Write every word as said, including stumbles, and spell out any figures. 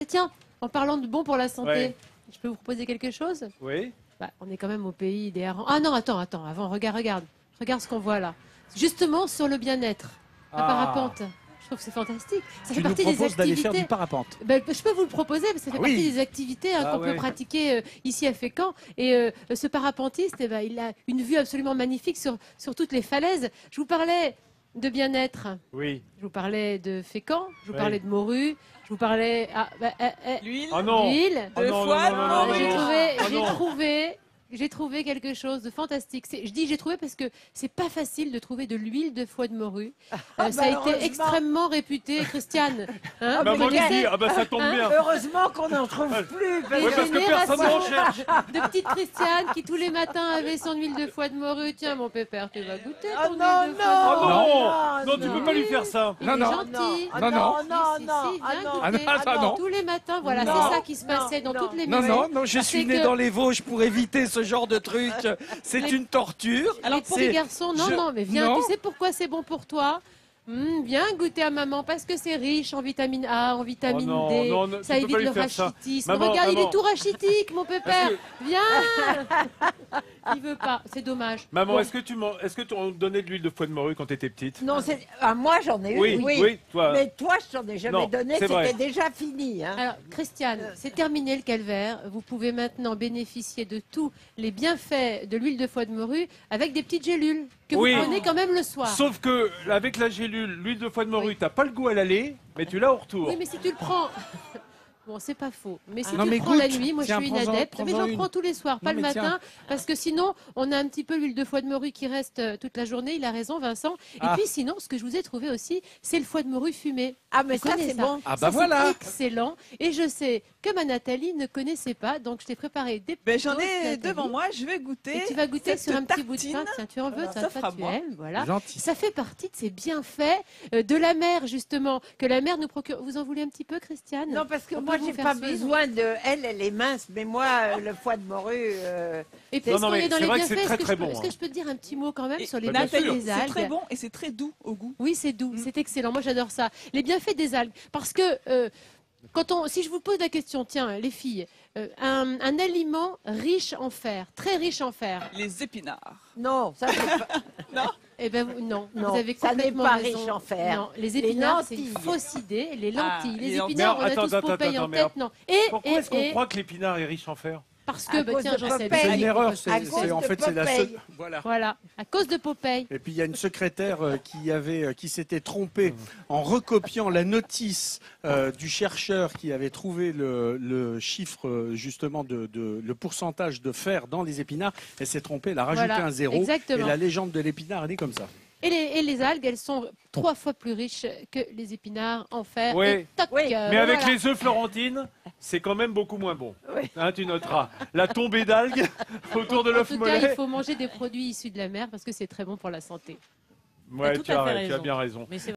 Tiens, en parlant de bon pour la santé, Ouais. je peux vous proposer quelque chose? Oui. Bah, on est quand même au pays des harengs. Ah non, attends, attends, avant, regarde, regarde. Regarde ce qu'on voit là. Justement sur le bien-être. Un Ah. parapente. Je trouve que c'est fantastique. Ça Tu fait nous partie des proposes d'aller faire activités. du parapente. Ben, je peux vous le proposer, parce que ça fait Ah oui. partie des activités hein, Ah qu'on ouais. peut pratiquer euh, ici à Fécamp. Et euh, ce parapentiste, eh ben, il a une vue absolument magnifique sur, sur toutes les falaises. Je vous parlais de bien-être. Oui. Je vous parlais de Fécamp, je vous Oui. parlais de morue, je vous parlais... Ah, bah, eh, eh, L'huile. Ah non. l'huile. Ah De non, foie, non, non, de non, non, J'ai non. trouvé, Ah j'ai non. trouvé, j'ai trouvé quelque chose de fantastique. C'est- Je dis j'ai trouvé parce que c'est pas facile de trouver de l'huile de foie de morue. Euh, ça a été malheureusement. extrêmement réputé, Christiane. Hein, Bah, vous moi qui connaissez dis, ah bah ça tombe Hein bien. Heureusement qu'on n'en trouve plus. parce Oui, Des parce que personne n'en cherche. de petite Christiane qui tous les matins avait son huile de foie de morue. Tiens mon pépère, tu vas goûter Ah ton non, huile de foie de Ah morue. non. non, Non, tu peux pas lui faire ça. Il Non, est non. gentil. Ah Non, non, non. non, Si, non, si, non, si, ah viens non. goûter. Ah non, non. Tous les matins, voilà, Non, c'est ça qui se non, passait dans non. toutes les Non, maisons. non, non, je suis C'est né que- dans les Vosges pour éviter ce genre de truc. C'est une torture. Alors pour C'est- les garçons, non, je- non, mais viens, non. tu sais pourquoi c'est bon pour toi? Hum, viens goûter à maman parce que c'est riche en vitamine A, en vitamine Oh non, D, non, non, tu ça peux évite pas lui le faire ça. rachitisme. Maman, Regarde, il maman. est tout rachitique, mon pépère. Est-ce Viens. Il veut pas, c'est dommage. Maman, Bon. est-ce que tu m'en- est-ce que tu en donnais de l'huile de foie de morue quand tu étais petite? Non, c'est... Ah, moi j'en ai eu. Oui, oui, toi. Mais toi, je t'en ai jamais Non, donné, c'est vrai. c'était déjà fini. Hein. Alors, Christiane, c'est terminé le calvaire. Vous pouvez maintenant bénéficier de tous les bienfaits de l'huile de foie de morue avec des petites gélules que Oui. vous prenez quand même le soir. Sauf que avec la gélule, l'huile de foie de morue, Oui. t'as pas le goût à l'aller, mais tu l'as au retour. Oui, mais si tu le prends. Bon, c'est pas faux. Mais si Non, tu mais le prends la goûte. nuit, moi Tiens, je suis une prends-en- adepte, mais prends-en j'en une. prends tous les soirs, pas Non, le mais matin, parce que sinon on a un petit peu l'huile de foie de morue qui reste euh, toute la journée. Il a raison, Vincent. Et Ah. puis sinon, ce que je vous ai trouvé aussi, c'est le foie de morue fumé. Ah, mais Vous ça, connaissez c'est bon. Ah Ça, bah voilà. c'est excellent. Et je sais que ma Nathalie ne connaissait pas, donc je t'ai préparé des Ben, petites j'en doses, ai Nathalie. devant moi, je vais goûter. Et tu vas goûter cette sur un petit bout de pain. tartine. Tiens, tu en veux, Voilà, ça, ça toi, fera tu moi. aimes, voilà. Gentil. Ça fait partie de ces bienfaits euh, de la mer, justement, que la mer nous procure. Vous en voulez un petit peu, Christiane? Non, parce que On moi, peut vous j'ai faire pas suivre. besoin de... Elle, elle est mince, mais moi, euh, le foie de morue... euh, Et puis, Non, est-ce non, qu'on mais est dans c'est les vrai que bienfaits, c'est très, est-ce que, très je peux, bon, est-ce hein. que je peux te dire un petit mot quand même Et sur les bah, bien bienfaits sûr. des C'est algues? très bon et c'est très doux au goût. Oui, c'est doux, c'est excellent. Moi, j'adore ça. Les bienfaits des algues. Parce que, euh, quand on, si je vous pose la question, tiens, les filles, euh, un, un aliment riche en fer, très riche en fer, Les épinards. Non, ça, c'est pas... eh ben, vous- non, Non, vous avez ça n'est complètement pas raison. riche en fer. Non, les Les épinards, c'est une lentilles. fausse idée. Les Ah, lentilles, les les lentilles. épinards, on Mais a tous attends, Popeye attends, en mais tête, non. Et, Pourquoi et, est-ce qu'on et- croit que l'épinard est riche en fer? Parce que, À bah, cause tiens, de j'en sais Popeye. C'est pas. une erreur. C'est À c'est- cause en de fait c'est la seule. Popeye. Voilà. Voilà, à cause de Popeye. Et puis il y a une secrétaire euh, qui avait, euh, qui s'était trompée en recopiant la notice euh, du chercheur qui avait trouvé le, le chiffre euh, justement de, de- le pourcentage de fer dans les épinards. Elle s'est trompée, elle a rajouté Voilà, un zéro. Et exactement. la légende de l'épinard, elle est comme ça. Et les, et les algues, elles sont trois fois plus riches que les épinards en fer. Oui. Et toc, Oui. euh, Mais avec voilà. les œufs Florentine, c'est quand même beaucoup moins bon. Oui. Hein, tu noteras. La tombée d'algues autour de En l'œuf tout cas, il mollet. faut manger des produits issus de la mer parce que c'est très bon pour la santé. Ouais, tout tu à as, fait tu as raison. bien raison. Mais c'est